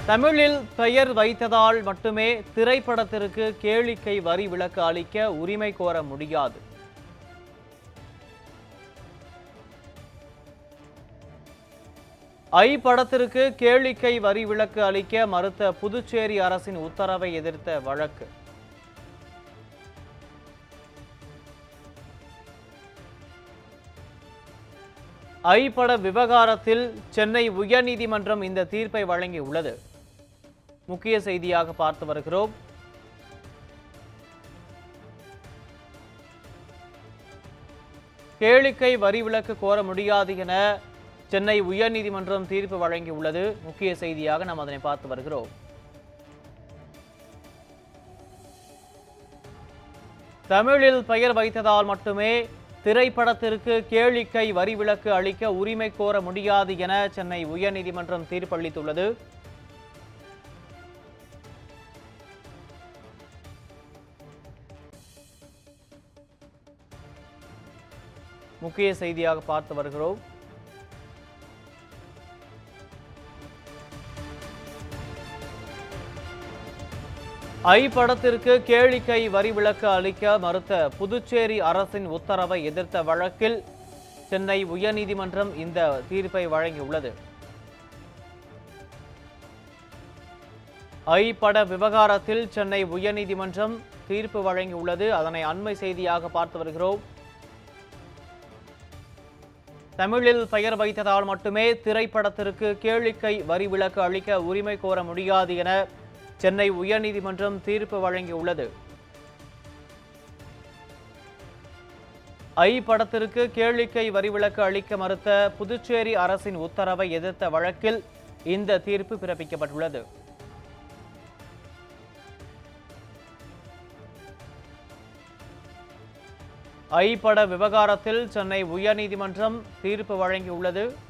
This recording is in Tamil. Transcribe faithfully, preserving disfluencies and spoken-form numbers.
தமிழில் பெயர் வைத்ததால் மட்டுமே திரைப்படத்திற்கு கேளிக்கை வரி விலக்கு அளிக்க உரிமை கோர முடியாது. ஐ படத்திற்கு கேளிக்கை வரி விலக்கு அளிக்க மறுத்த புதுச்சேரி அரசின் உத்தரவை எதிர்த்த வழக்கு. ஐ பட விவகாரத்தில் சென்னை உயர்நீதிமன்றம் இந்த தீர்ப்பை வழங்கியுள்ளது. முக்கிய செய்தியாக பார்த்து வருகிறோம். கேளிக்கை வரி விலக்கு கோர முடியாது என சென்னை உயர்நீதிமன்றம் தீர்ப்பு வழங்கியுள்ளது. முக்கிய செய்தியாக நாம் அதனை பார்த்து வருகிறோம். தமிழில் பெயர் வைத்ததால் மட்டுமே திரைப்படத்திற்கு கேளிக்கை வரி விலக்கு அளிக்க உரிமை கோர முடியாது என சென்னை உயர்நீதிமன்றம் தீர்ப்பளித்துள்ளது. முக்கிய செய்தியாக பார்த்து வருகிறோம். ஐ படத்திற்கு கேளிக்கை வரி விலக்கு அளிக்க மறுத்த புதுச்சேரி அரசின் உத்தரவை எதிர்த்த வழக்கில் சென்னை உயர்நீதிமன்றம் இந்த தீர்ப்பை வழங்கியுள்ளது. ஐ பட விவகாரத்தில் சென்னை உயர்நீதிமன்றம் தீர்ப்பு வழங்கியுள்ளது. அதனை அண்மை செய்தியாக பார்த்து வருகிறோம். தமிழில் பெயர் வைத்ததால் மட்டுமே திரைப்படத்திற்கு கேளிக்கை வரி விலக்கு அளிக்க உரிமை கோர முடியாது என சென்னை உயர்நீதிமன்றம் தீர்ப்பு வழங்கியுள்ளது. ஐ படத்திற்கு கேளிக்கை வரி விலக்கு அளிக்க மறுத்த புதுச்சேரி அரசின் உத்தரவை எதிர்த்த வழக்கில் இந்த தீர்ப்பு பிறப்பிக்கப்பட்டுள்ளது. ஐ பட விவகாரத்தில் சென்னை உயர்நீதிமன்றம் தீர்ப்பு வழங்கியுள்ளது.